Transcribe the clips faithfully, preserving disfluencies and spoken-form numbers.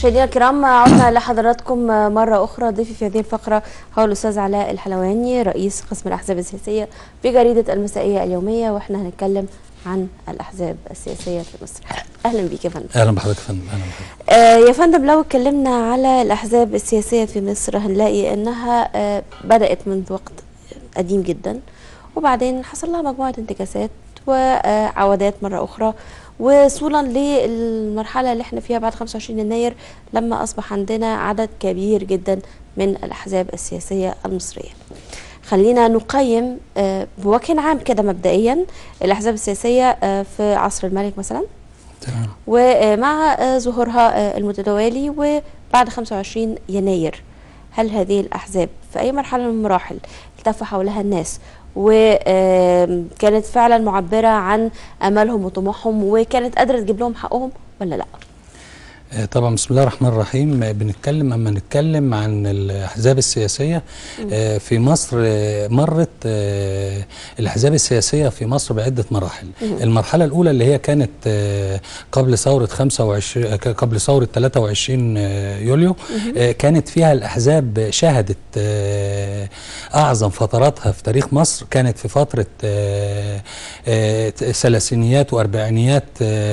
مشاهدينا الكرام، عدنا لحضراتكم مرة أخرى. ضيفي في هذه الفقرة هو الأستاذ علاء الحلواني، رئيس قسم الأحزاب السياسية في جريدة المسائية اليومية، وإحنا هنتكلم عن الأحزاب السياسية في مصر. أهلا بيك يا فندم. أهلا بحضرتك يا فندم. أهلا بحضرتك. آه يا فندم، لو اتكلمنا على الأحزاب السياسية في مصر هنلاقي إنها آه بدأت منذ وقت قديم جدا، وبعدين حصل لها مجموعة انتكاسات وعودات مرة أخرى، وصولا للمرحلة اللي احنا فيها بعد خمسة وعشرين يناير لما أصبح عندنا عدد كبير جدا من الأحزاب السياسية المصرية. خلينا نقيم بوجه عام كده مبدئيا الأحزاب السياسية في عصر الملك مثلا، تمام، ومع ظهورها المتوالي وبعد خمسة وعشرين يناير. هل هذه الأحزاب في أي مرحلة من المراحل التف حولها الناس وكانت فعلا معبرة عن أملهم وطموحهم وكانت قادرة تجيب لهم حقهم ولا لا؟ طبعا بسم الله الرحمن الرحيم. بنتكلم اما نتكلم عن الاحزاب السياسيه في مصر، مرت الاحزاب السياسيه في مصر بعده مراحل. المرحله الاولى اللي هي كانت قبل ثوره خمسة وعشرين قبل ثوره ثلاثة وعشرين يوليو، كانت فيها الاحزاب شهدت اعظم فتراتها في تاريخ مصر. كانت في فتره ثلاثينيات واربعينيات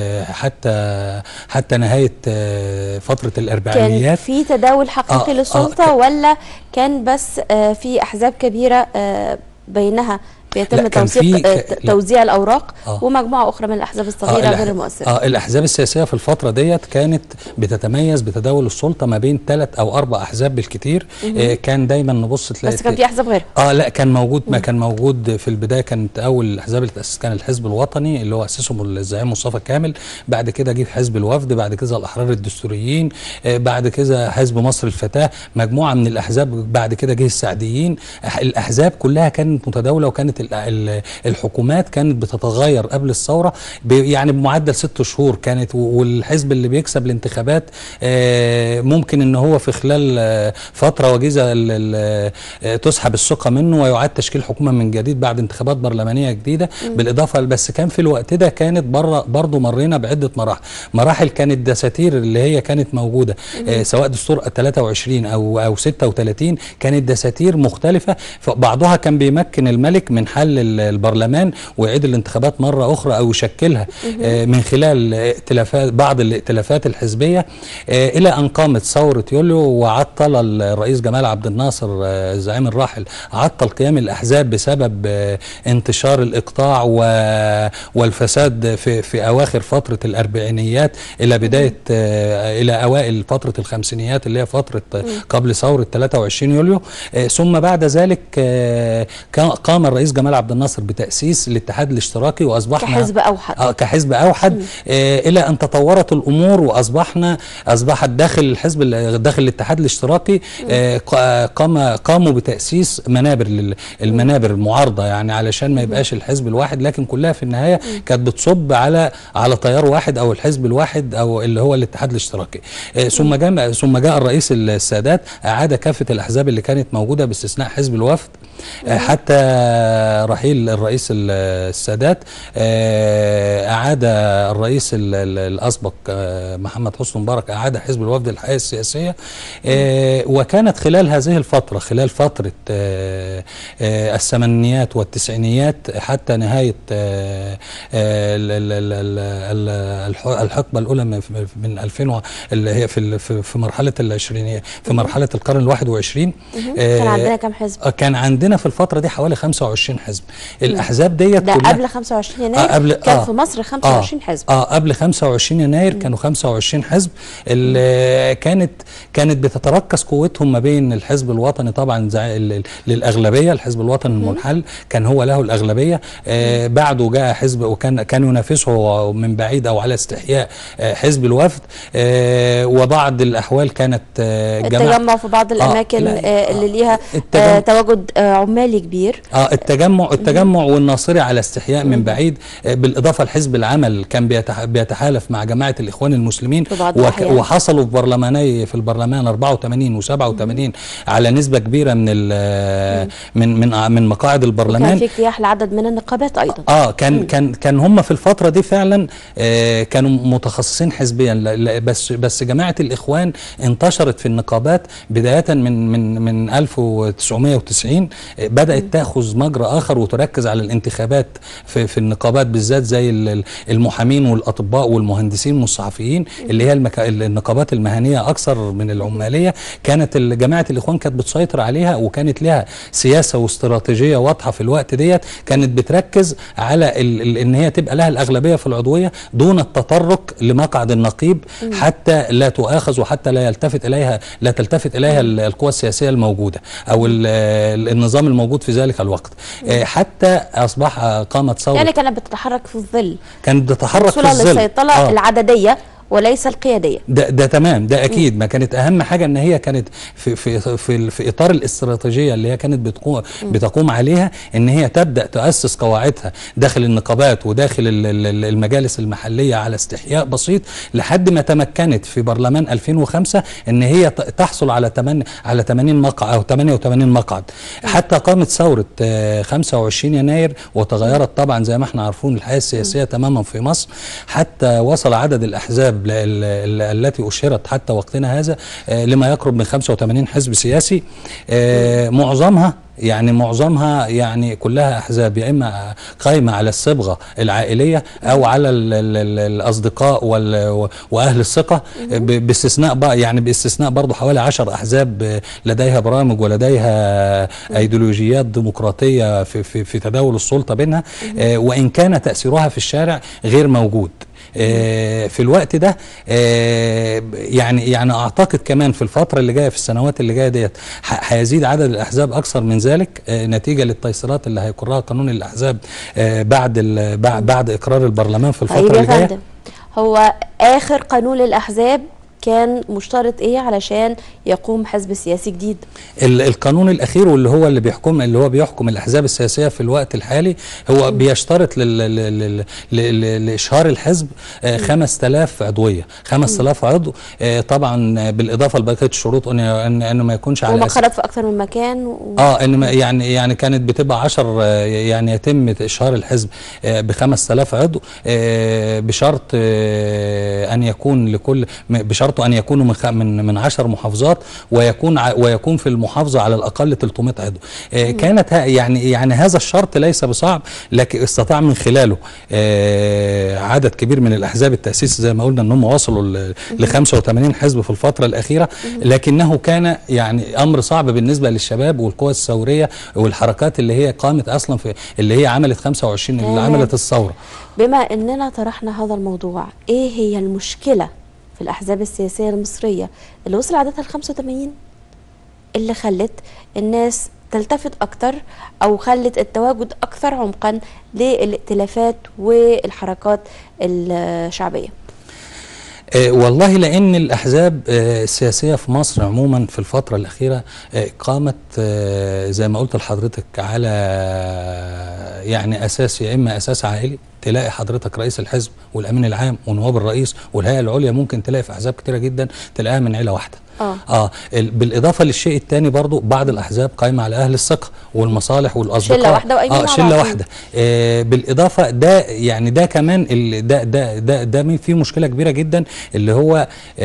حتى حتى نهايه فترة الأربعينيات. كان في تداول حقيقي آه للسلطة آه ولا كان بس آه في أحزاب كبيرة آه بينها بيتم توثيق آه توزيع الأوراق آه ومجموعة أخرى من الأحزاب الصغيرة آه غير المؤثرة؟ آه الأحزاب السياسية في الفترة ديت كانت بتتميز بتداول السلطة ما بين ثلاث أو أربع أحزاب بالكتير. آه كان دايما نبص تلاقي بس كان في أحزاب غيرها؟ اه لا، كان موجود. ما كان موجود في البداية كانت أول الأحزاب اللي تأسست كان الحزب الوطني اللي هو أسسه الزعيم مصطفى كامل. بعد كده جه حزب الوفد، بعد كده الأحرار الدستوريين، آه بعد كده حزب مصر الفتاة، مجموعة من الأحزاب. بعد كده جه السعديين. الأحزاب كلها كانت متداولة، وكانت الحكومات كانت بتتغير قبل الثورة يعني بمعدل ست شهور كانت. والحزب اللي بيكسب الانتخابات ممكن ان هو في خلال فترة وجيزة تسحب الثقة منه ويعاد تشكيل حكومة من جديد بعد انتخابات برلمانية جديدة. بالإضافة بس كان في الوقت ده كانت بره برضه مرينا بعدة مراحل. مراحل كانت دساتير اللي هي كانت موجودة سواء دستور ثلاثة وعشرين أو أو ستة وثلاثين، كانت دساتير مختلفة. بعضها كان بيمكن الملك من حل البرلمان ويعيد الانتخابات مرة أخرى أو يشكلها من خلال ائتلافات بعض الائتلافات الحزبية، إلى أن قامت ثورة يوليو وعطل الرئيس جمال عبد الناصر الزعيم الراحل عطل قيام الأحزاب بسبب انتشار الإقطاع والفساد في في أواخر فترة الأربعينيات إلى بداية إلى أوائل فترة الخمسينيات اللي هي فترة قبل ثورة ثلاثة وعشرين يوليو. ثم بعد ذلك قام الرئيس جمال عبد الناصر بتأسيس الاتحاد الاشتراكي وأصبحنا كحزب أوحد آه كحزب أوحد آه إلى أن تطورت الأمور وأصبحنا أصبحت داخل الحزب داخل الاتحاد الاشتراكي آه قام قاموا بتأسيس منابر المنابر المعارضة يعني علشان ما يبقاش الحزب الواحد، لكن كلها في النهاية كانت بتصب على على تيار واحد أو الحزب الواحد أو اللي هو الاتحاد الاشتراكي. آه ثم جاء ثم جاء الرئيس السادات أعاد كافة الأحزاب اللي كانت موجودة باستثناء حزب الوفد آه حتى رحيل الرئيس السادات. أعاد الرئيس الأسبق محمد حسني مبارك أعاد حزب الوفد الحياة السياسية. وكانت خلال هذه الفترة خلال فترة الثمانينيات والتسعينيات حتى نهاية الحقبة الأولى من ألفين اللي هي في في مرحلة العشرينية في مرحلة القرن الواحد وعشرين. كان عندنا كم حزب؟ كان عندنا في الفترة دي حوالي خمسة وعشرين حزب. الأحزاب ديت ده قبل خمسة وعشرين يناير آه قبل كان آه في مصر خمسة وعشرين آه حزب. اه قبل خمسة وعشرين يناير كانوا خمسة وعشرين حزب. اللي كانت كانت بتتركز قوتهم ما بين الحزب الوطني طبعا للأغلبية. الحزب الوطني المنحل كان هو له الأغلبية. آه بعده جاء حزب وكان كان ينافسه من بعيد أو على استحياء آه حزب الوفد. آه وبعض الأحوال كانت آه التجمع في بعض الأماكن آه آه اللي ليها آه تواجد آه عمالي كبير. اه التجمع التجمع التجمع والناصري على استحياء من بعيد، بالاضافه لحزب العمل كان بيتحالف مع جماعه الاخوان المسلمين، وحصلوا في برلماني في البرلمان أربعة وثمانين وسبعة وثمانين على نسبه كبيره من من من من مقاعد البرلمان. وكان في اجتياح لعدد من النقابات ايضا. اه كان مم. كان كان هم في الفتره دي فعلا آه كانوا متخصصين حزبيا، بس بس جماعه الاخوان انتشرت في النقابات بدايه من من من ألف وتسعمائة وتسعين، بدات تاخذ مجرى اخر وتركز على الانتخابات في, في النقابات بالذات، زي المحامين والاطباء والمهندسين والصحفيين اللي هي المكا... النقابات المهنيه اكثر من العماليه. كانت جماعه الاخوان كانت بتسيطر عليها، وكانت لها سياسه واستراتيجيه واضحه في الوقت ديت، كانت بتركز على ال... ال... ان هي تبقى لها الاغلبيه في العضويه دون التطرق لمقعد النقيب حتى لا تؤاخذ وحتى لا يلتفت اليها لا تلتفت اليها القوى السياسيه الموجوده او النظام الموجود في ذلك الوقت. حتى اصبح قامت ثوره، يعني كانت بتتحرك في الظل، كانت بتتحرك في الظل للسيطره آه. العدديه وليس القياديه. ده, ده تمام، ده اكيد. ما كانت اهم حاجه ان هي كانت في في في, في اطار الاستراتيجيه اللي هي كانت بتقوم بتقوم عليها، ان هي تبدا تؤسس قواعدها داخل النقابات وداخل المجالس المحليه على استحياء بسيط، لحد ما تمكنت في برلمان ألفين وخمسة ان هي تحصل على ثمانية على ثمانين مقعد او ثمانية وثمانين مقعد، حتى قامت ثوره خمسة وعشرين يناير وتغيرت طبعا زي ما احنا عارفون الحياه السياسيه تماما في مصر، حتى وصل عدد الاحزاب التي أشهرت حتى وقتنا هذا لما يقرب من خمسة وثمانين حزب سياسي، معظمها يعني معظمها يعني كلها احزاب يا اما قايمه على الصبغه العائليه او على ال ال ال الاصدقاء واهل الثقه، باستثناء بقى يعني باستثناء برضه حوالي عشر احزاب لديها برامج ولديها ايديولوجيات ديمقراطيه في في, في تداول السلطه بينها، وان كان تاثيرها في الشارع غير موجود. آه في الوقت ده آه يعني يعني اعتقد كمان في الفتره اللي جايه في السنوات اللي جايه ديت هيزيد عدد الاحزاب اكثر من ذلك، آه نتيجه للتيسيرات اللي هيقرها قانون الاحزاب آه بعد بعد اقرار البرلمان في الفتره اللي جايه. هو اخر قانون للاحزاب كان مشترط ايه علشان يقوم حزب سياسي جديد؟ القانون الاخير واللي هو اللي بيحكم اللي هو بيحكم الاحزاب السياسيه في الوقت الحالي هو م. بيشترط لاشهار الحزب خمسة آلاف عضويه، خمسة آلاف عضو، طبعا بالاضافه لبقيه الشروط ان انه ما يكونش على ومقرات في اكثر من مكان و... اه ان يعني يعني كانت بتبقى عشرة، يعني يتم اشهار الحزب ب خمسة آلاف عضو بشرط ان يكون لكل بشرط أن يكونوا من من من عشر محافظات، ويكون ويكون في المحافظة على الأقل ثلاثمائة عضو. آه كانت يعني يعني هذا الشرط ليس بصعب، لكن استطاع من خلاله آه عدد كبير من الأحزاب التأسيس زي ما قلنا أن هم وصلوا ل خمسة وثمانين حزب في الفترة الأخيرة، لكنه كان يعني أمر صعب بالنسبة للشباب والقوى الثورية والحركات اللي هي قامت أصلا في اللي هي عملت خمسة وعشرين اللي عملت الثورة. بما أننا طرحنا هذا الموضوع، إيه هي المشكلة في الأحزاب السياسية المصرية اللي وصل عددها ل خمسة وثمانين اللي خلت الناس تلتفت أكتر أو خلت التواجد أكثر عمقا للائتلافات والحركات الشعبية؟ أه والله لأن الأحزاب أه السياسية في مصر عموما في الفترة الأخيرة أه قامت أه زي ما قلت لحضرتك على يعني أساس يا إما أساس عائلي، تلاقي حضرتك رئيس الحزب والامين العام ونواب الرئيس والهيئه العليا ممكن تلاقي في احزاب كتيره جدا تلاقيها من عيله واحده. اه اه بالاضافه للشيء الثاني برضو بعض الاحزاب قايمه على اهل الثقه والمصالح والاصدقاء، شله واحده وقايمين اه شله واحده. آه بالاضافه ده يعني ده كمان ده ده ده ده في مشكله كبيره جدا اللي هو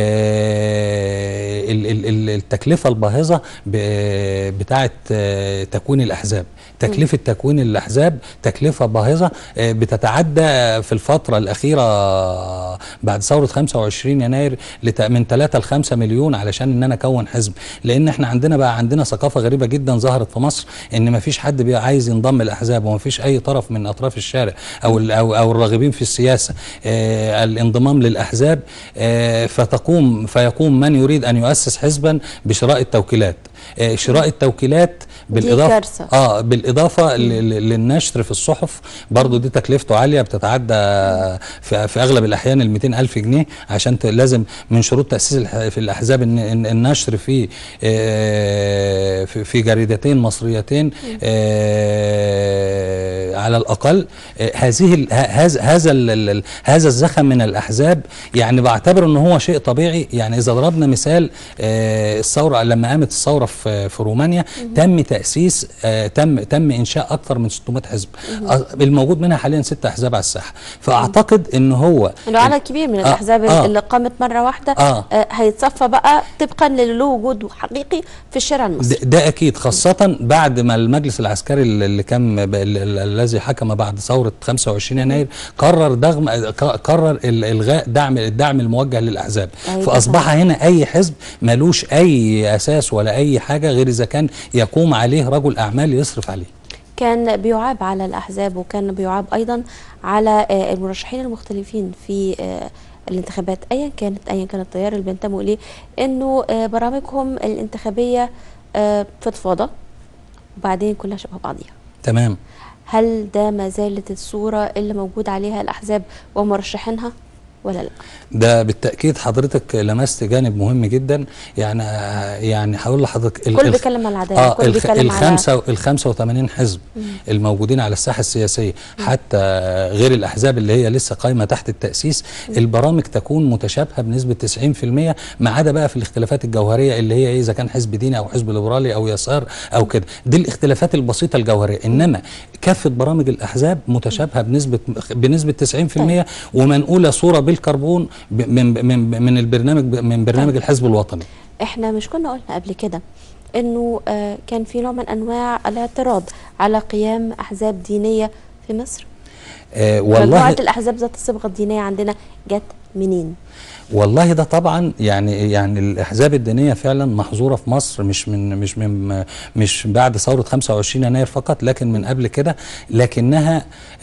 آه التكلفه الباهظه بتاعه آه تكوين الاحزاب. تكلفه تكوين الاحزاب تكلفه باهظه آه بتتعدى في الفترة الأخيرة بعد ثورة خمسة وعشرين يناير من ثلاثة ل خمسة مليون علشان إن أنا أكون حزب، لأن إحنا عندنا بقى عندنا ثقافة غريبة جدا ظهرت في مصر إن ما فيش حد بقى عايز ينضم للأحزاب، وما فيش أي طرف من أطراف الشارع أو أو أو الراغبين في السياسة آه الانضمام للأحزاب، آه فتقوم فيقوم من يريد أن يؤسس حزبا بشراء التوكيلات. آه شراء التوكيلات بالاضافه كارثة. اه بالاضافه للنشر في الصحف، برضو دي تكلفته عاليه بتتعدى في, في اغلب الاحيان ال مئتين ألف جنيه، عشان لازم من شروط تاسيس في الاحزاب ان النشر في آه في, في جريدتين مصريتين آه على الاقل. آه هذه هذا هذا هذا الزخم من الاحزاب يعني بعتبر ان هو شيء طبيعي. يعني اذا ضربنا مثال آه الثوره، لما قامت الثوره في, في رومانيا تم تاسيس آه تم تم انشاء اكثر من ستمائة حزب، آه الموجود منها حاليا ست احزاب على الساحه. فاعتقد ان هو انه عدد كبير من آه الاحزاب آه اللي قامت مره واحده آه آه هيتصفى بقى طبقا لله وجود حقيقي في الشارع المصري. ده, ده اكيد، خاصه بعد ما المجلس العسكري اللي كان الذي حكم بعد ثوره خمسة وعشرين يناير قرر دغم قرر الغاء دعم الدعم الموجه للاحزاب. فاصبح هنا اي حزب ملوش اي اساس ولا اي حاجه غير اذا كان يقوم عليه رجل اعمال يصرف عليه. كان بيعاب على الاحزاب، وكان بيعاب ايضا على المرشحين المختلفين في الانتخابات ايا كانت ايا كان التيار اللي بينتموا اليه، انه برامجهم الانتخابيه فضفاضه وبعدين كلها شبه بعضيها. تمام. هل ده ما زالت الصوره اللي موجود عليها الاحزاب ومرشحينها ولا لا؟ ده بالتاكيد حضرتك لمست جانب مهم جدا. يعني يعني هقول لحضرتك الكل بيتكلم على العداله، اه الكل بيتكلم الخمسه على ال خمسة وثمانين حزب مم. الموجودين على الساحه السياسيه، مم. حتى غير الاحزاب اللي هي لسه قايمه تحت التاسيس، مم. البرامج تكون متشابهه بنسبه تسعين في المئة، ما عدا بقى في الاختلافات الجوهريه اللي هي اذا كان حزب ديني او حزب ليبرالي او يسار او كده. دي الاختلافات البسيطه الجوهريه، انما كافه برامج الاحزاب متشابهه بنسبه بنسبه تسعين في المئة، ومنقوله صوره بالكربون من من من البرنامج من برنامج طيب. الحزب الوطني. احنا مش كنا قلنا قبل كده انه آه كان في نوع من انواع الاعتراض على قيام احزاب دينيه في مصر؟ آه والله مجموعه الاحزاب ذات الصبغه الدينيه عندنا جت منين؟ والله ده طبعا يعني يعني الاحزاب الدينيه فعلا محظوره في مصر، مش من مش من مش بعد ثوره خمسة وعشرين يناير فقط، لكن من قبل كده. لكنها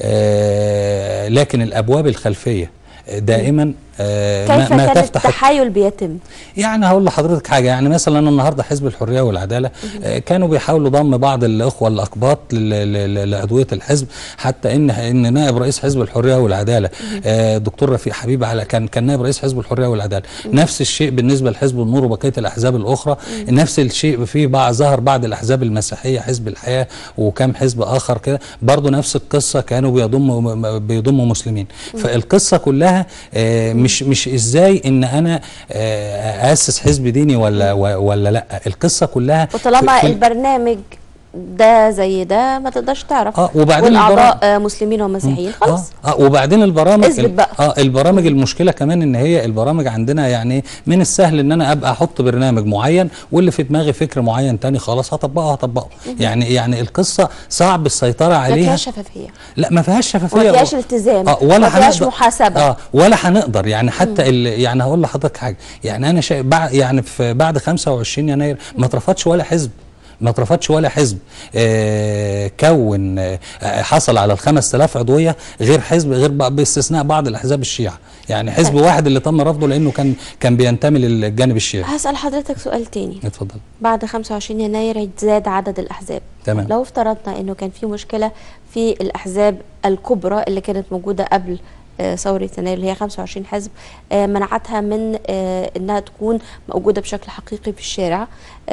آه لكن الابواب الخلفيه دائما آه كيف ما كان تفتح التحايل بيتم؟ يعني هقول لحضرتك حاجه، يعني مثلا النهارده حزب الحريه والعداله آه كانوا بيحاولوا ضم بعض الاخوه الاقباط لعضويه الحزب، حتى ان ان نائب رئيس حزب الحريه والعداله آه دكتور رفيق حبيب على كان كان نائب رئيس حزب الحريه والعداله. نفس الشيء بالنسبه لحزب النور وبقيه الاحزاب الاخرى، نفس الشيء في بعض ظهر بعض الاحزاب المسيحيه، حزب الحياه وكم حزب اخر كده برضه نفس القصه، كانوا بيضموا بيضموا مسلمين. فالقصه كلها آه مش مش ازاي ان انا اسس حزب ديني ولا ولا لا، القصه كلها وطالما البرنامج ده زي ده ما تقدرش تعرف اه وبعدين والاعضاء مسلمين ومسيحيين خلاص. اه اه وبعدين البرامج اثبت بقى. اه البرامج المشكله كمان ان هي البرامج عندنا يعني من السهل ان انا ابقى احط برنامج معين واللي في دماغي فكر معين تاني خلاص هطبقه هطبقه يعني يعني القصه صعب السيطره عليها. ما فيهاش شفافيه. لا ما فيهاش شفافيه، ما فيهاش التزام، آه ولا ما فيهاش محاسبه، اه ولا هنقدر يعني حتى يعني هقول لحضرتك حاجه، يعني انا شايف بعد يعني في بعد خمسة وعشرين يناير ما اترفضش ولا حزب، ما اترفضش ولا حزب آه كون آه حصل على الخمس آلاف عضويه غير حزب غير باستثناء بعض الاحزاب الشيعه، يعني حزب واحد اللي تم رفضه لانه كان كان بينتمي للجانب الشيعي. هسال حضرتك سؤال تاني. اتفضل. بعد خمسة وعشرين يناير زاد عدد الاحزاب، تمام. لو افترضنا انه كان في مشكله في الاحزاب الكبرى اللي كانت موجوده قبل ثورة يناير اللي هي خمسة وعشرين حزب، منعتها من انها تكون موجوده بشكل حقيقي في الشارع،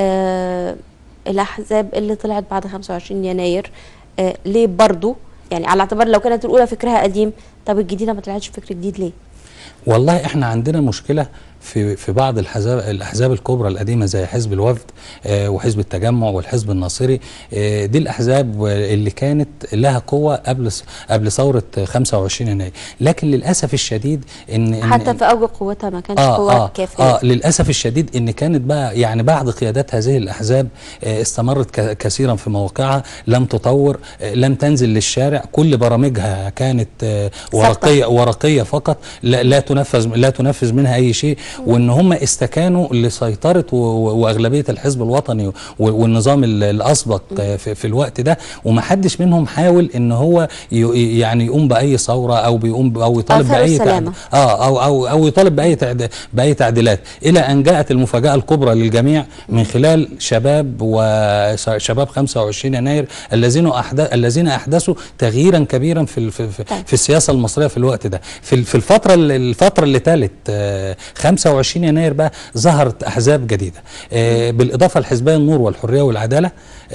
الاحزاب اللي طلعت بعد خمسة وعشرين يناير آه ليه برضو يعني على اعتبار لو كانت الاولى فكرها قديم، طب الجديده ما طلعتش فكر جديد ليه؟ والله احنا عندنا مشكله في في بعض الحزاب الاحزاب الكبرى القديمه زي حزب الوفد آه وحزب التجمع والحزب الناصري، آه دي الاحزاب اللي كانت لها قوه قبل قبل ثوره خمسة وعشرين يناير، لكن للاسف الشديد ان حتى في اوج قوتها ما كانش آه قوه آه كافيه. اه للاسف الشديد ان كانت بقى يعني بعد قيادات هذه الاحزاب آه استمرت كثيرا في مواقعها، لم تطور، آه لم تنزل للشارع، كل برامجها كانت آه ورقيه ورقيه فقط، لا, لا تنفذ لا تنفذ منها اي شيء. وان هم استكانوا لسيطره واغلبيه الحزب الوطني والنظام الاسبق في, في الوقت ده، ومحدش منهم حاول ان هو يعني يقوم باي ثوره او بيقوم او يطالب باي تعديل اه او او او يطالب باي تعديل باي تعديلات، الى ان جاءت المفاجاه الكبرى للجميع من خلال شباب وشباب خمسة وعشرين يناير الذين احدث الذين احدثوا تغييرا كبيرا في في, في, في السياسه المصريه في الوقت ده. في في الفتره الفتره اللي تالت خمسة وعشرين يناير بقى ظهرت احزاب جديده بالاضافه لحزبي النور والحريه والعداله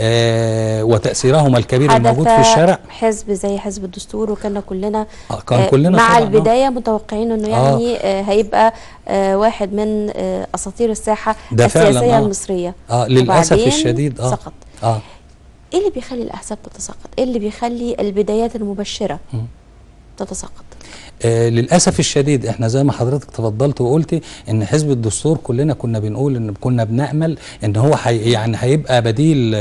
وتاثيرهما الكبير الموجود في الشارع. حزب زي حزب الدستور، وكنا كلنا آه كان كلنا مع البدايه متوقعين انه يعني آه هيبقى آه واحد من آه اساطير الساحه السياسيه آه المصريه. اه للاسف الشديد اه سقط. اه ايه اللي بيخلي الاحزاب تتساقط؟ ايه اللي بيخلي البدايات المبشره م. تتساقط؟ آه للاسف الشديد احنا زي ما حضرتك تفضلت وقلتي ان حزب الدستور كلنا كنا بنقول ان كنا بنامل ان هو حي يعني هيبقى بديل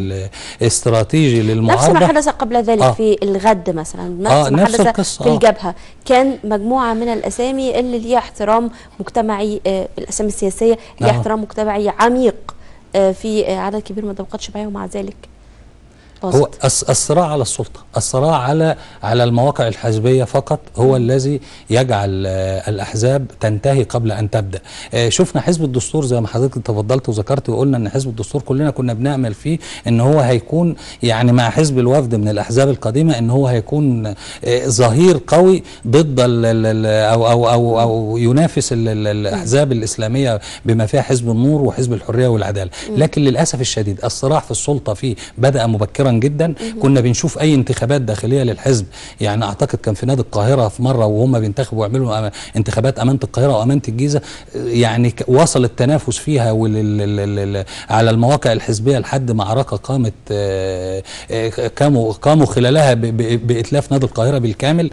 استراتيجي للمعارضه، نفس ما حدث قبل ذلك آه. في الغد مثلا، نفس آه ما نفس حدث القصة في آه. الجبهه، كان مجموعه من الاسامي اللي ليها احترام مجتمعي، آه الاسامي السياسيه ليها آه. احترام مجتمعي عميق آه في آه عدد كبير من الطبقات الشبعيه، ومع ذلك هو الصراع على السلطة، الصراع على على المواقع الحزبية فقط هو م. الذي يجعل الأحزاب تنتهي قبل أن تبدأ. شفنا حزب الدستور زي ما حضرتك تفضلت وذكرت وقلنا أن حزب الدستور كلنا كنا بنأمل فيه أن هو هيكون يعني مع حزب الوفد من الأحزاب القديمة أن هو هيكون ظهير قوي ضد ال أو أو أو أو ينافس الأحزاب الإسلامية بما فيها حزب النور وحزب الحرية والعدالة، م. لكن للأسف الشديد الصراع في السلطة فيه بدأ مبكرا جدا. كنا بنشوف اي انتخابات داخليه للحزب، يعني اعتقد كان في نادي القاهره في مره وهم بينتخبوا ويعملوا انتخابات امانه القاهره وامانه الجيزه، يعني وصل التنافس فيها على المواقع الحزبيه لحد معركه قامت قاموا قاموا خلالها باتلاف نادي القاهره بالكامل.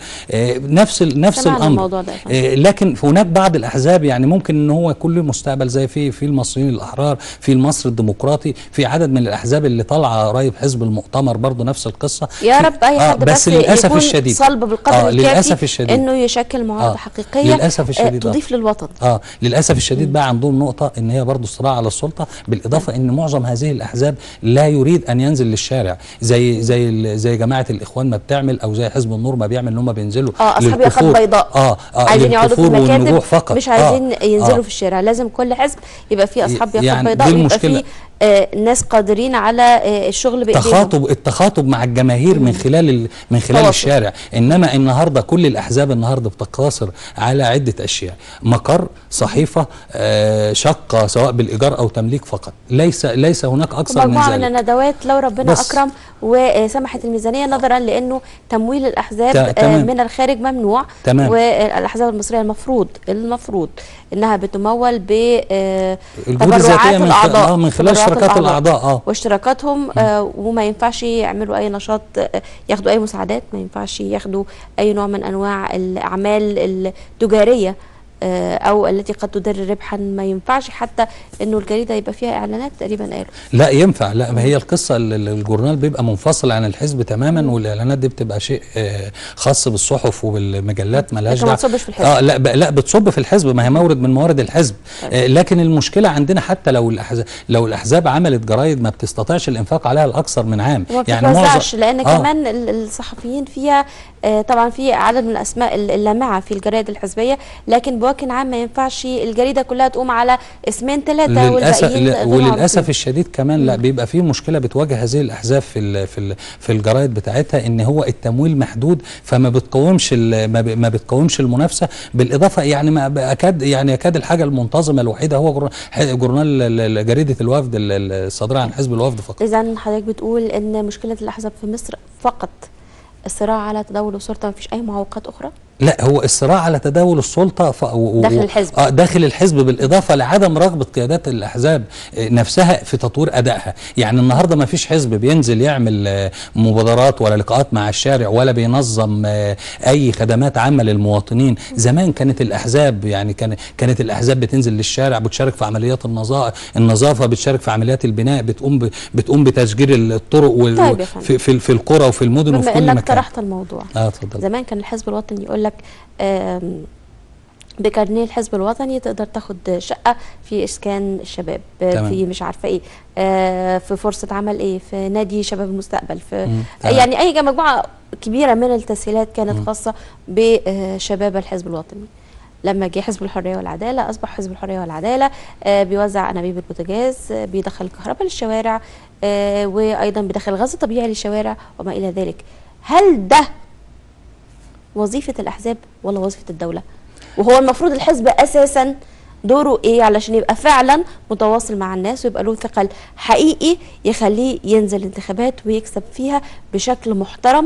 نفس نفس الامر، لكن هناك بعض الاحزاب يعني ممكن ان هو يكون له مستقبل، زي في في المصريين الاحرار، في المصري الديمقراطي، في عدد من الاحزاب اللي طالعه قريب، حزب المؤتمر برضه نفس القصه. يا رب اي حد آه بس, بس للاسف يكون الشديد صلب بالقدر آه الكافي انه يشكل معارضه آه حقيقيه للاسف الشديد آه تضيف آه للوطن. اه للاسف الشديد م. بقى عندهم نقطه ان هي برضه الصراع على السلطه، بالاضافه ان معظم هذه الاحزاب لا يريد ان ينزل للشارع زي زي زي جماعه الاخوان ما بتعمل، او زي حزب النور ما بيعمل، ان هم بينزلوا اه اصحاب ياخد بيضاء اه, آه عايزين يقعدوا في المكاتب فقط، مش عايزين آه ينزلوا آه في الشارع. لازم كل حزب يبقى فيه اصحاب ياخد يعني بيضاء، ويبقى فيه آه ناس قادرين على آه الشغل بايديهم. تخاطب التخاطب مع الجماهير من خلال من خلال توصل. الشارع. انما النهارده كل الاحزاب النهارده بتقتصر على عده اشياء: مقر، صحيفه، آه شقه سواء بالايجار او تمليك فقط، ليس ليس هناك اكثر من ذلك. مجموعه من الندوات لو ربنا بس. اكرم وسمحت الميزانيه، نظرا لانه تمويل الاحزاب آه من الخارج ممنوع. تمام. والاحزاب المصريه المفروض المفروض انها بتمول ب آه تبرعات الاعضاء من خلال شركات الاعضاء اه واشتراكاتهم، آه وما ينفعش يعملوا اي نشاط، آه ياخدوا اي مساعدات، ما ينفعش ياخدوا اي نوع من انواع الاعمال التجاريه او التي قد تدر ربحا، ما ينفعش حتى انه الجريده يبقى فيها اعلانات تقريبا قالوا. لا ينفع، لا ما هي القصه الجورنال بيبقى منفصل عن الحزب تماما، والاعلانات دي بتبقى شيء خاص بالصحف وبالمجلات، مالهاش دعوه. ما بتصبش في الحزب. اه لا لا بتصب في الحزب، ما هي مورد من موارد الحزب. آه لكن المشكله عندنا حتى لو الاحزاب لو الاحزاب عملت جرايد ما بتستطيعش الانفاق عليها لاكثر من عام، وما يعني معظم لان آه. كمان الصحفيين فيها آه طبعا في عدد من الاسماء اللامعه في الجرائد الحزبيه، لكن بوجه عام ما ينفعش الجريده كلها تقوم على اسمين ثلاثه والباقيين. وللاسف الشديد كمان لا بيبقى في مشكله بتواجه هذه الاحزاب في ال في ال في الجرائد بتاعتها، ان هو التمويل محدود، فما بتقومش ما بتقومش المنافسه. بالاضافه يعني ما اكاد يعني يكاد الحاجه المنتظمه الوحيده هو جورنال جريده الوفد الصادره عن حزب الوفد فقط. اذا حضرتك بتقول ان مشكله الاحزاب في مصر فقط الصراع على تداول السلطه، ما فيش اي معوقات اخرى؟ لا، هو الصراع على تداول السلطه ف... و... داخل الحزب اه داخل الحزب، بالاضافه لعدم رغبه قيادات الاحزاب نفسها في تطوير ادائها. يعني النهارده ما فيش حزب بينزل يعمل مبادرات ولا لقاءات مع الشارع ولا بينظم اي خدمات عامه للمواطنين. زمان كانت الاحزاب يعني كان كانت الاحزاب بتنزل للشارع، بتشارك في عمليات النظافه النظافه بتشارك في عمليات البناء، بتقوم ب... بتقوم بتشجير الطرق وال... طيب في في, في القرى وفي المدن وفي كل مكان. بما انك طرحت الموضوع، اه اتفضل. زمان كان الحزب الوطني يقول لك بكارنيه الحزب الوطني تقدر تاخد شقه في اسكان الشباب، تمام. في مش عارفه ايه، آه في فرصه عمل ايه، في نادي شباب المستقبل، في مم. يعني اي مجموعه كبيره من التسهيلات كانت مم. خاصه بشباب الحزب الوطني. لما جه حزب الحريه والعداله اصبح حزب الحريه والعداله آه بيوزع انابيب البوتاجاز، آه بيدخل الكهرباء للشوارع، آه وايضا بيدخل الغاز الطبيعي للشوارع وما الى ذلك. هل ده وظيفه الاحزاب ولا وظيفه الدوله؟ وهو المفروض الحزب اساسا دوره ايه علشان يبقى فعلا متواصل مع الناس ويبقى له ثقل حقيقي يخليه ينزل انتخابات ويكسب فيها بشكل محترم،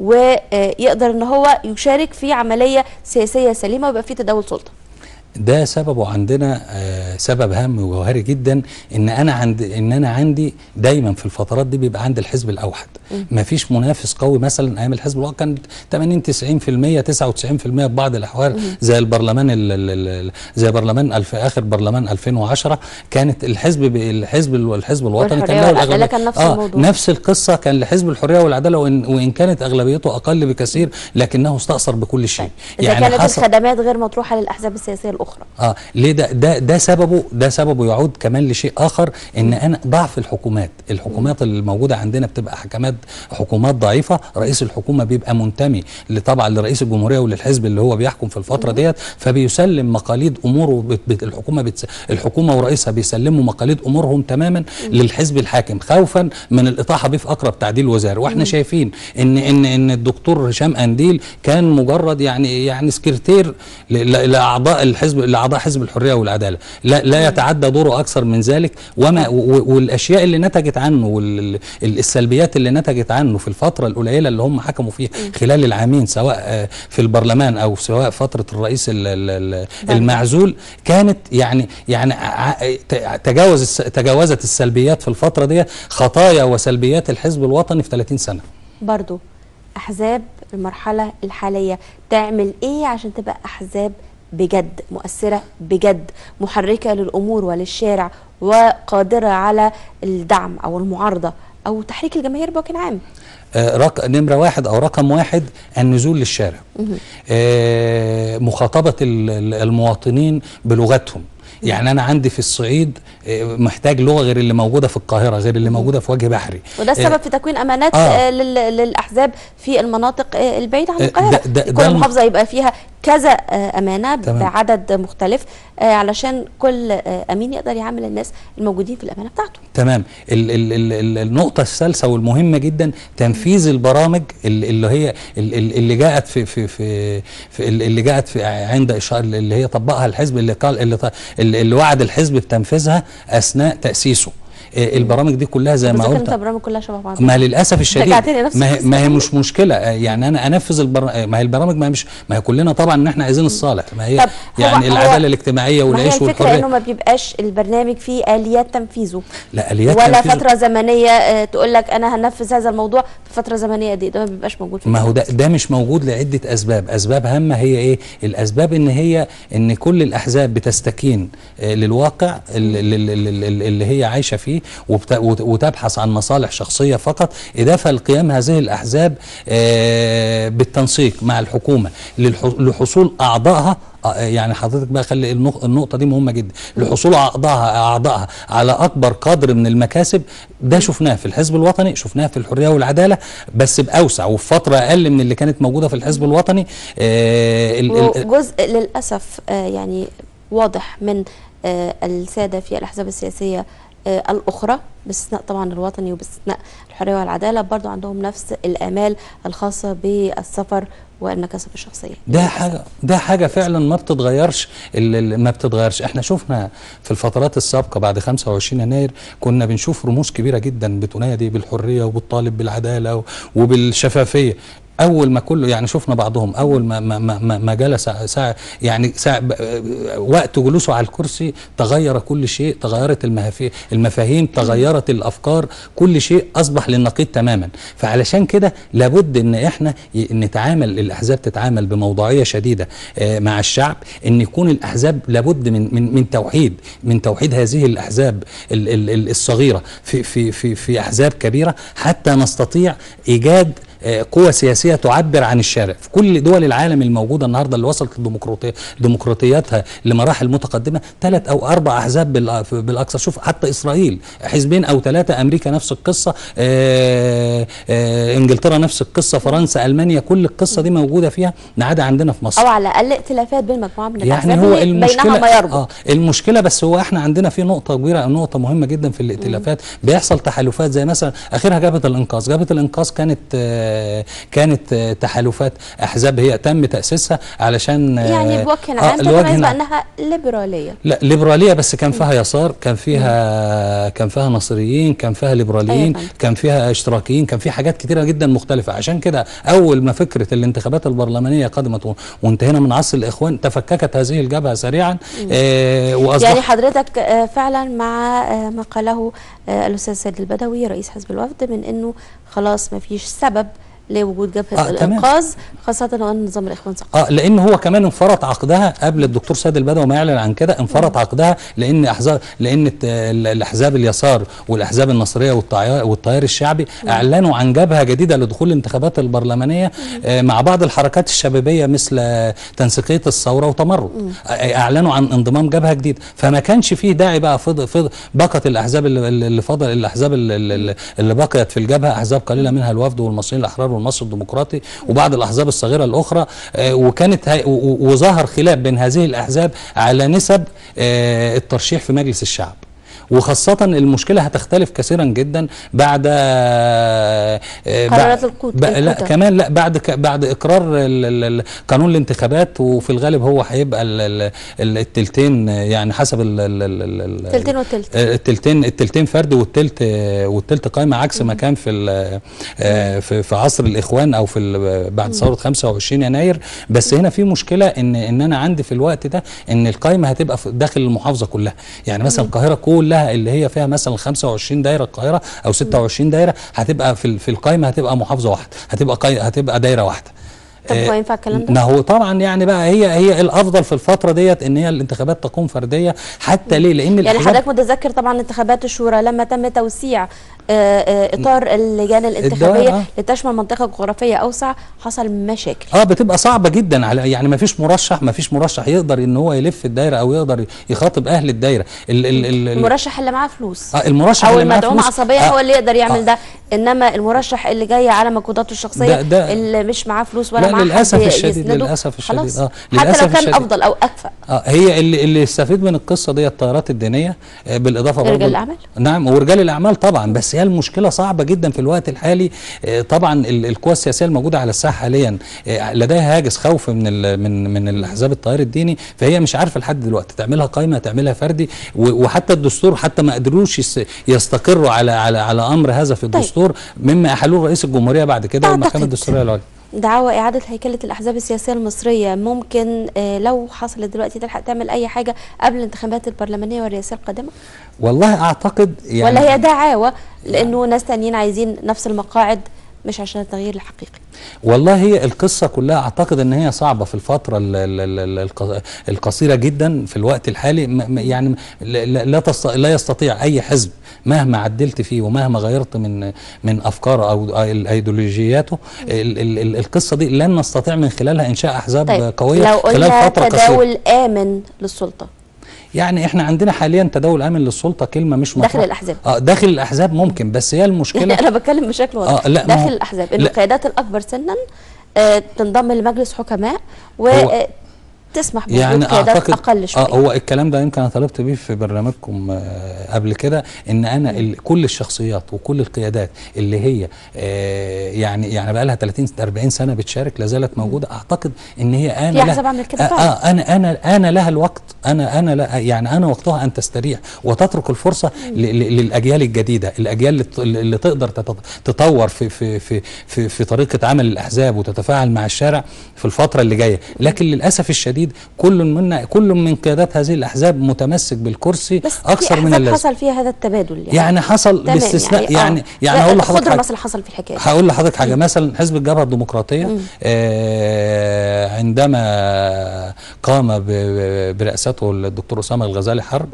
ويقدر ان هو يشارك في عمليه سياسيه سليمه ويبقى في تداول سلطه؟ ده سببه عندنا آه سبب هام وجوهري جدا، ان انا عند ان انا عندي دايما في الفترات دي بيبقى عندي الحزب الاوحد. ما فيش منافس قوي. مثلا ايام الحزب الوطني كان ثمانين تسعين في المية تسعة وتسعين في المية في بعض الاحوال، مم. زي البرلمان ال ال زي برلمان الف اخر برلمان ألفين وعشرة كانت الحزب الحزب الحزب الوطني كان له الاغلبيه. كان نفس آه الموضوع. نفس القصه كان لحزب الحريه والعداله، وإن, وان كانت اغلبيته اقل بكثير لكنه استأثر بكل شيء. طيب. يعني اذا كانت الخدمات غير مطروحه للاحزاب السياسيه الاخرى. اه ليه ده ده ده سببه ده سببه يعود كمان لشيء اخر، ان انا ضعف الحكومات، الحكومات اللي موجوده عندنا بتبقى حكومات حكومات ضعيفه، رئيس الحكومه بيبقى منتمي طبعا لرئيس الجمهوريه وللحزب اللي هو بيحكم في الفتره ديت، فبيسلم مقاليد اموره بت بت الحكومه بت الحكومه ورئيسها بيسلموا مقاليد امورهم تماما للحزب الحاكم، خوفا من الاطاحه به في اقرب تعديل وزاري. واحنا شايفين ان ان ان الدكتور هشام قنديل كان مجرد يعني يعني سكرتير لاعضاء الحزب لاعضاء حزب الحريه والعداله، لا لا يتعدى دوره اكثر من ذلك. وما والاشياء اللي نتجت عنه والسلبيات اللي نتجت عنه في الفتره القليله اللي هم حكموا فيها خلال العامين، سواء في البرلمان او سواء فتره الرئيس المعزول، كانت يعني يعني تجاوز تجاوزت السلبيات في الفتره دي خطايا وسلبيات الحزب الوطني في ثلاثين سنه. برضو احزاب المرحله الحاليه تعمل ايه عشان تبقى احزاب بجد مؤثرة، بجد محركة للأمور وللشارع، وقادرة على الدعم أو المعارضة أو تحريك الجماهير بوجه عام؟ آه رق... نمرة واحد أو رقم واحد النزول للشارع، آه مخاطبة المواطنين بلغتهم. يعني أنا عندي في الصعيد محتاج لغة غير اللي موجودة في القاهرة، غير اللي موجودة في وجه بحري، وده السبب آه في تكوين أمانات آه للأحزاب في المناطق البعيدة عن القاهرة. ده ده كل محافظة يبقى فيها كذا أمانة تمام. بعدد مختلف علشان كل أمين يقدر يعامل الناس الموجودين في الأمانة بتاعته. تمام. ال ال ال النقطة الثالثة والمهمة جدا تنفيذ البرامج اللي هي اللي جاءت في في في, في اللي جاءت في عند إشارة اللي هي طبقها الحزب، اللي قال اللي, اللي وعد الحزب بتنفيذها أثناء تأسيسه. البرامج دي كلها زي ما قلت البرامج كلها شبه بعض. ما للاسف الشديد ما هي, ما هي مش مشكله، يعني انا انفذ البرامج، ما هي البرامج ما مش ما هي كلنا طبعا ان احنا عايزين الصالح، ما هي يعني العداله الاجتماعيه والعيش والحريه. الفكره انه ما بيبقاش البرنامج فيه اليات تنفيذه، لا اليات ولا تنفيذه فتره زمنيه تقول لك انا هنفذ هذا الموضوع في فتره زمنيه دي، ده ما بيبقاش موجود في ما هو ده ده مش موجود لعده اسباب. اسباب هامه هي ايه؟ الاسباب ان هي ان كل الاحزاب بتستكين للواقع اللي هي عايشه فيه وتبحث عن مصالح شخصية فقط، إضافة لقيام هذه الأحزاب بالتنسيق مع الحكومة لحصول أعضائها. يعني حضرتك بقى خلي النقطة دي مهمة جدا، لحصول أعضائها أعضائها على أكبر قدر من المكاسب. ده شفناه في الحزب الوطني، شفناه في الحرية والعدالة، بس بأوسع وفي فترة أقل من اللي كانت موجودة في الحزب الوطني. جزء للأسف يعني واضح من السادة في الأحزاب السياسية الأخرى باستثناء طبعا الوطني وباستثناء الحرية والعدالة، برضو عندهم نفس الآمال الخاصة بالسفر والمكاسب الشخصية. ده حاجة ده حاجة فعلا ما بتتغيرش، ما بتتغيرش. احنا شفنا في الفترات السابقة بعد خمسة وعشرين يناير كنا بنشوف رموز كبيرة جدا بتنادي بالحرية وبالطالب بالعدالة وبالشفافية. اول ما كله يعني شفنا بعضهم اول ما ما ما, ما جلس ساعه يعني ساعة وقت جلوسه على الكرسي تغير كل شيء، تغيرت المفاهيم، تغيرت الافكار، كل شيء اصبح للنقيض تماما. فعلشان كده لابد ان احنا نتعامل، الاحزاب تتعامل بموضوعيه شديده مع الشعب، ان يكون الاحزاب لابد من من من توحيد من توحيد هذه الاحزاب الصغيره في في في في احزاب كبيره، حتى نستطيع ايجاد قوة سياسية تعبر عن الشارع. في كل دول العالم الموجودة النهاردة اللي وصلت الديمقراطية ديمقراطياتها لمراحل متقدمة ثلاث أو أربع أحزاب بالأكثر. شوف حتى إسرائيل حزبين أو ثلاثة، أمريكا نفس القصة، آآ آآ إنجلترا نفس القصة، فرنسا، ألمانيا، كل القصة دي موجودة فيها ما عدا عندنا في مصر. أو على الأقل ائتلافات بين مجموعة من الأحزاب يعني هو المشكلة بينها ما يربط. آه المشكلة بس هو احنا عندنا في نقطة كبيرة، نقطة مهمة جدا في الائتلافات، بيحصل تحالفات زي مثلا اخرها جبهة الانقاذ. جبهة الانقاذ كانت آه كانت آه تحالفات احزاب هي تم تأسيسها علشان آه يعني بوجه عام تتميز بانها ليبرالية. لا ليبرالية بس كان فيها يسار، كان فيها كان فيها نصريين، كان فيها ليبراليين، أيوة. كان فيها اشتراكيين، كان في حاجات كتيرة جدا مختلفة. عشان كده اول ما فكرة الانتخابات البرلمانية قدمت وانتهينا من عصر الاخوان تفككت هذه الجبهة سريعا. آه يعني حضرتك آه فعلا مع آه ما قاله آه الاستاذ سيد البدوي رئيس حزب الوفد من انه خلاص ما فيش سبب لوجود جبهه آه الانقاذ، خاصه وان نظام الاخوان سقط. اه لان هو كمان انفرط عقدها قبل الدكتور سيد البدوي ما يعلن عن كده، انفرط عقدها لان احزاب لان الاحزاب اليسار والاحزاب النصريه والتيار الشعبي مم. اعلنوا عن جبهه جديده لدخول الانتخابات البرلمانيه آه مع بعض الحركات الشبابيه مثل تنسيقيه الثوره وتمرد. آه اعلنوا عن انضمام جبهه جديده، فما كانش فيه داعي بقى فض فض بقت الاحزاب اللي فضل الاحزاب اللي, اللي بقيت في الجبهه احزاب قليله منها الوفد والمصريين الاحرار والمصري الديمقراطي وبعض الاحزاب الصغيره الاخرى. آه وكانت وظهر خلاف بين هذه الاحزاب على نسب آه الترشيح في مجلس الشعب، وخاصة المشكلة هتختلف كثيرا جدا بعد قرارات القوت. لا كمان لا بعد بعد اقرار قانون الانتخابات، وفي الغالب هو هيبقى التلتين يعني حسب التلتين والتلت التلتين التلتين فرد والتلت والتلت قائمة عكس ما كان في في في عصر الاخوان او في بعد ثورة خمسة وعشرين يناير. بس هنا في مشكلة ان ان انا عندي في الوقت ده ان القائمة هتبقى داخل المحافظة كلها. يعني مثلا القاهرة كلها اللي هي فيها مثلا خمسة وعشرين دايره القاهره او ستة وعشرين دايره هتبقى في في القائمه هتبقى محافظه واحده، هتبقى قي... هتبقى دايره واحده. طب هو ينفع الكلام ده؟ ما هو طبعا يعني بقى هي هي الافضل في الفتره ديت ان هي الانتخابات تكون فرديه. حتى ليه؟ لان يعني حضرتك متذكر طبعا انتخابات الشورى لما تم توسيع اطار اللجان الانتخابيه آه. لتشمل منطقه جغرافيه اوسع حصل مشاكل. اه بتبقى صعبه جدا على يعني ما فيش مرشح ما فيش مرشح يقدر ان هو يلف الدايره او يقدر يخاطب اهل الدايره. ال ال ال المرشح اللي معاه فلوس اه المرشح او اللي معاه فلوس المدعوم عصبيا آه هو اللي يقدر يعمل آه ده، انما المرشح اللي جاي على مجهوداته الشخصيه ده ده اللي مش معاه فلوس ولا معاه للاسف الشديد للاسف الشديد اه حتى لو كان الشديد. افضل او اكفأ اه هي اللي اللي يستفيد من القصه دي التيارات الدينيه آه بالاضافه برضه رجال الاعمال. نعم ورجال الاعمال طبعا. بس هي المشكله صعبه جدا في الوقت الحالي. آه طبعا القوى السياسيه الموجوده على الساحه حاليا آه لديها هاجس خوف من من من الاحزاب التيار الديني، فهي مش عارفه لحد دلوقتي تعملها قائمه تعملها فردي. وحتى الدستور حتى ما قدروش يستقروا على على على امر هذا في الدستور. طيب. مما احلوه رئيس الجمهوريه بعد كده والمحكمه الدستوريه العليا. دعوى إعادة هيكلة الأحزاب السياسية المصرية ممكن آه لو حصلت دلوقتي تلحق تعمل أي حاجة قبل الانتخابات البرلمانية والرئاسية القادمة؟ والله أعتقد يعني ولا هي دعاوى لأنه ناس تانيين عايزين نفس المقاعد مش عشان التغيير الحقيقي؟ والله هي القصة كلها أعتقد أن هي صعبة في الفترة القصيرة جدا في الوقت الحالي. يعني لا لا يستطيع أي حزب مهما عدلت فيه ومهما غيرت من من أفكاره أو أيديولوجياته القصة دي لن نستطيع من خلالها إنشاء أحزاب طيب قوية لو خلال فترة قصيرة. تداول آمن للسلطة، يعني احنا عندنا حاليا تداول امن للسلطه كلمه مش مطلقه داخل الاحزاب. اه داخل الاحزاب ممكن، بس هي المشكله يعني انا بتكلم بشكل واضح آه داخل الاحزاب ان القيادات الاكبر سنا آه تنضم لمجلس حكماء و تسمح بوجود يعني قيادات اقل شويه. اه هو الكلام ده يمكن انا طلبت بيه في برنامجكم آه قبل كده ان انا كل الشخصيات وكل القيادات اللي هي آه يعني يعني بقى لها ثلاثين أربعين سنه بتشارك لا زالت موجوده. اعتقد ان هي انا في احزاب عملت كده آه, اه انا انا انا لها الوقت انا انا لا يعني انا وقتها ان تستريح وتترك الفرصه للاجيال الجديده، الاجيال اللي تقدر تطور في في في في, في طريقه عمل الاحزاب وتتفاعل مع الشارع في الفتره اللي جايه. لكن للاسف الشديد الشديد كل منا كل من قيادات هذه الاحزاب متمسك بالكرسي اكثر من اللازم. حصل فيها هذا التبادل يعني, يعني حصل باستثناء يعني يعني, يعني هقول لحضرتك حاجه مثلا حصل في الحكايه هقول لحضرتك حاجه مثلا حزب الجبهه الديمقراطيه آه عندما قام برئاسته الدكتور اسامه الغزالي حرب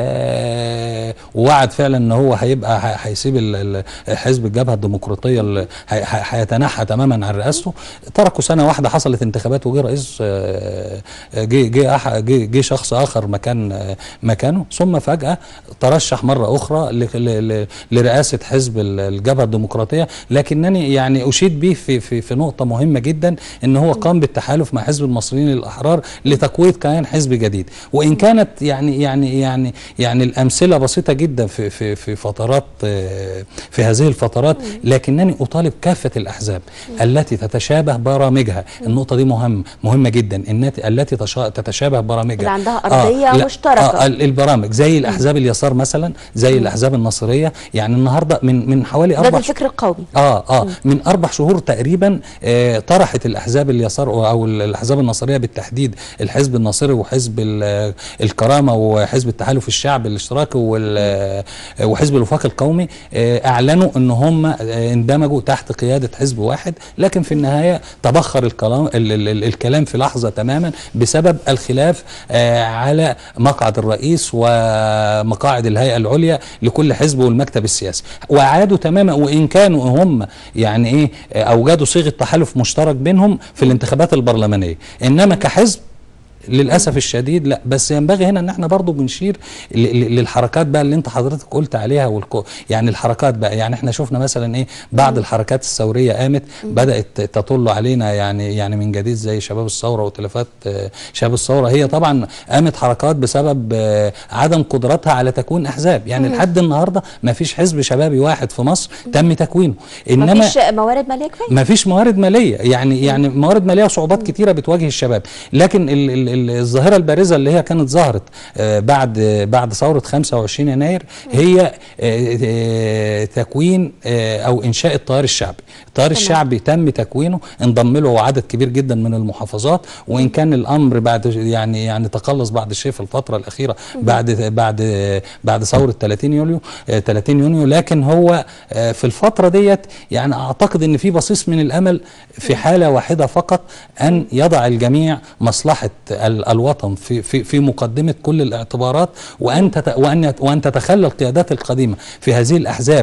آه ووعد فعلا ان هو هيبقى هيسيب حزب الجبهه الديمقراطيه هيتنحى تماما عن رئاسته. تركوا سنه واحده حصلت انتخابات وجه رئيس آه جه جه جه شخص اخر مكان مكانه، ثم فجاه ترشح مره اخرى لرئاسه حزب الجبهه الديمقراطيه. لكنني يعني اشيد به في في في نقطه مهمه جدا، ان هو قام بالتحالف مع حزب المصريين للاحرار لتقويه كيان حزب جديد. وان كانت يعني يعني يعني يعني الامثله بسيطه جدا في في في فترات في هذه الفترات، لكنني اطالب كافه الاحزاب التي تتشابه برامجها. النقطه دي مهم مهمه جدا، التي تتشابه برامجها اللي عندها ارضيه آه مشتركه. آه البرامج زي الاحزاب اليسار مثلا، زي الاحزاب النصريه. يعني النهارده من من حوالي اربع الفكر القومي اه اه مم. من اربع شهور تقريبا آه طرحت الاحزاب اليسار او الاحزاب النصريه بالتحديد، الحزب الناصري وحزب الكرامه وحزب التحالف الشعبي الاشتراكي وحزب الوفاق القومي، آه اعلنوا ان هم اندمجوا تحت قياده حزب واحد. لكن في النهايه تبخر الكلام الكلام في لحظه تماما بسبب الخلاف آه على مقعد الرئيس ومقاعد الهيئه العليا لكل حزب والمكتب السياسي، وعادوا تماما. وان كانوا هم يعني ايه اوجدوا صيغه تحالف مشترك بينهم في الانتخابات البرلمانيه، انما كحزب للاسف الشديد لا. بس ينبغي هنا ان احنا برضو بنشير للحركات بقى اللي انت حضرتك قلت عليها والكو يعني الحركات بقى. يعني احنا شفنا مثلا ايه بعض الحركات الثوريه قامت بدات تطل علينا يعني يعني من جديد، زي شباب الثوره وتلفات شباب الثوره. هي طبعا قامت حركات بسبب عدم قدرتها على تكوين احزاب. يعني لحد النهارده ما فيش حزب شبابي واحد في مصر تم تكوينه. انما ما فيش موارد ماليه كفايه، ما فيش موارد ماليه. يعني يعني موارد ماليه وصعوبات كتيره بتواجه الشباب. لكن ال الظاهرة البارزة اللي هي كانت ظهرت بعد بعد ثورة خمسة وعشرين يناير هي تكوين أو إنشاء التيار الشعبي. التيار الشعبي تم تكوينه، انضم له عدد كبير جدا من المحافظات. وإن كان الأمر بعد يعني يعني تقلص بعد الشيء في الفترة الأخيرة بعد بعد بعد ثورة ثلاثين يوليو ثلاثين يونيو، لكن هو في الفترة ديت يعني أعتقد إن في بصيص من الأمل في حالة واحدة فقط، أن يضع الجميع مصلحة الوطن في في في مقدمه كل الاعتبارات، وان وان وان تتخلى القيادات القديمه في هذه الاحزاب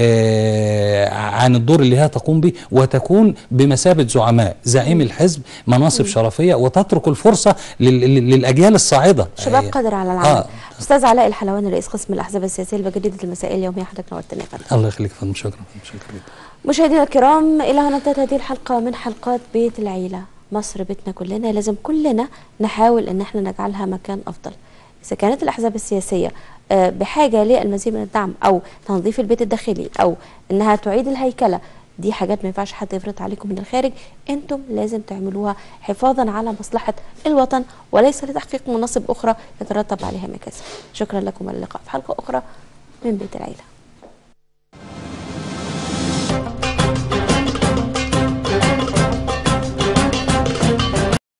عن الدور اللي هي تقوم به، وتكون بمثابه زعماء زعيم الحزب مناصب شرفيه، وتترك الفرصه للاجيال الصاعده. شباب قادر على العمل. آه. استاذ علاء الحلواني رئيس قسم الاحزاب السياسيه لجريده المسائيه اليوميه، حضرتك نورتنا يا فندم. الله يخليك يا فندم. شكرا شكرا جدا. مشاهدينا الكرام، الى هنا انتهت هذه الحلقه من حلقات بيت العيله. مصر بيتنا كلنا، لازم كلنا نحاول ان احنا نجعلها مكان افضل. اذا كانت الاحزاب السياسيه بحاجه للمزيد من الدعم او تنظيف البيت الداخلي او انها تعيد الهيكله، دي حاجات ما ينفعش حد يفرض عليكم من الخارج، انتم لازم تعملوها حفاظا على مصلحه الوطن وليس لتحقيق مناصب اخرى يترتب عليها مكاسب. شكرا لكم، واللقاء في حلقه اخرى من بيت العيله.